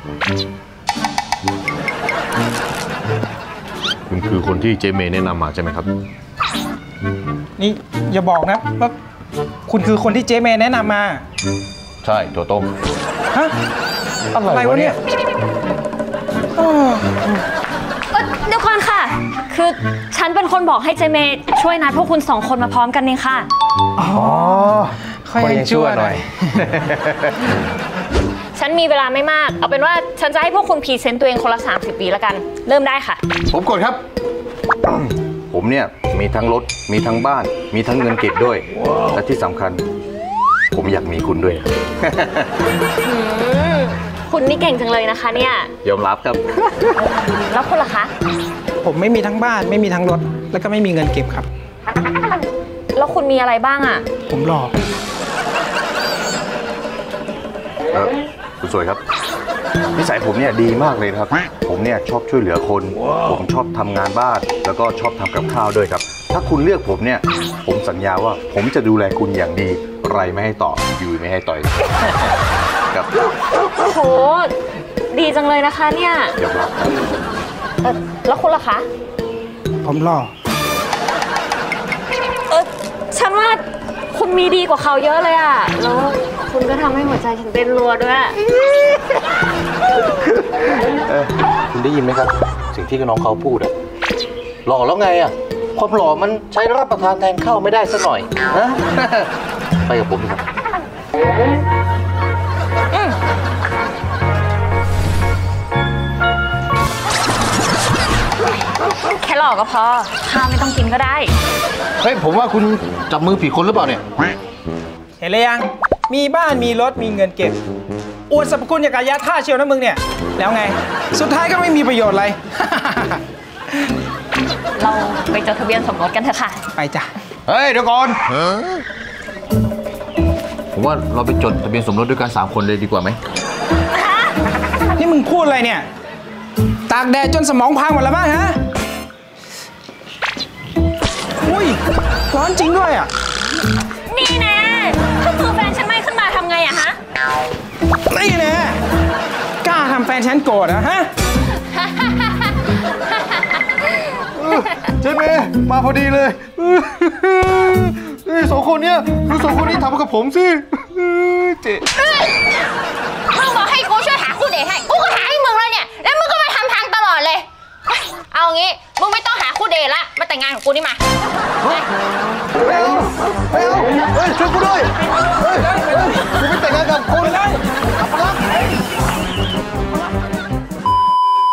คุณคือคนที่เจเมย์แนะนำมาใช่ไหมครับนี่อย่าบอกนะว่าคุณคือคนที่เจเมย์แนะนำมาใช่ตัวต้มฮะอะไรวะเนี่ยเดี๋ยวก่อนค่ะคือฉันเป็นคนบอกให้เจเมย์ช่วยนัดพวกคุณ2 คนมาพร้อมกันนี่ค่ะอ๋อค่อยช่วยหน่อยฉันมีเวลาไม่มากเอาเป็นว่าฉันจะให้พวกคุณพรีเซนต์ตัวเองคนละ30 ปีแล้วกันเริ่มได้ค่ะผมกดครับผมเนี่ยมีทั้งรถมีทั้งบ้านมีทั้งเงินเก็บด้วยและที่สำคัญผมอยากมีคุณด้วยคุณนี่เก่งจังเลยนะคะเนี่ยยอมรับครับแล้วคุณล่ะคะผมไม่มีทั้งบ้านไม่มีทั้งรถแล้วก็ไม่มีเงินเก็บครับแล้วคุณมีอะไรบ้างอ่ะผมหล่อคุณสวยครับนิสัยผมเนี่ยดีมากเลยครับผมเนี่ยชอบช่วยเหลือคนผมชอบทำงานบ้านแล้วก็ชอบทำกับข้าวด้วยครับถ้าคุณเลือกผมเนี่ยผมสัญญาว่าผมจะดูแลคุณอย่างดีไรไม่ให้ต่ออยู่ไม่ให้ต่อยครับโหดีจังเลยนะคะเนี่ยยอมรับแล้วคุณล่ะคะผมหล่อฉันว่าคุณมีดีกว่าเขาเยอะเลยอ่ะแล้วคุณก็ทำให้หัวใจฉันเต้นรัวด้วยคุณได้ยินไหมครับสิ่งที่น้องเขาพูดอะหล่อแล้วไงอะความหล่อมันใช้รับประทานแทนข้าวไม่ได้สักหน่อยนะไปกับผมครับแค่หล่อก็พอข้าวไม่ต้องกินก็ได้เฮ้ยผมว่าคุณจับมือผิดคนหรือเปล่าเนี่ยเห็นเลยยังมีบ้านมีรถมีเงินเก็บอวดสรรพคุณอย่างกายาท่าเชียวนะมึงเนี่ยแล้วไงสุดท้ายก็ไม่มีประโยชน์อะไรเราไปจดทะเบียนสมรสกันเถอะค่ะไปจ้ะเฮ้ยเดี๋ยวก่อนผมว่าเราไปจดทะเบียนสมรสด้วยกัน3 คนเลยดีกว่าไหมนี่มึงพูดอะไรเนี่ยตากแดดจนสมองพังหมดแล้วบ้างฮะอุ้ยร้อนจริงด้วยอ่ะนี่แน่ถ้ามือแฟนฉันไม่ขึ้นมาทำไงอะฮะนี่แน่กล้าทำแฟนฉันโกรธอะฮะเจ๊เมย์มาพอดีเลย2 คนเนี้ยคือ2 คนนี้ทำกับผมสิเจ๊มึงบอกให้กูช่วยหาคู่เดทให้กูก็หาให้มึงเลยเนี่ยแล้วมึงก็มาทำทางตลอดเลยเอางี้มึงไม่ต้องหาคู่เดทละมาแต่งงานกับกูนี่มาไม่เอาช่วยกูด้วยกูไม่แต่งงานกับคุณ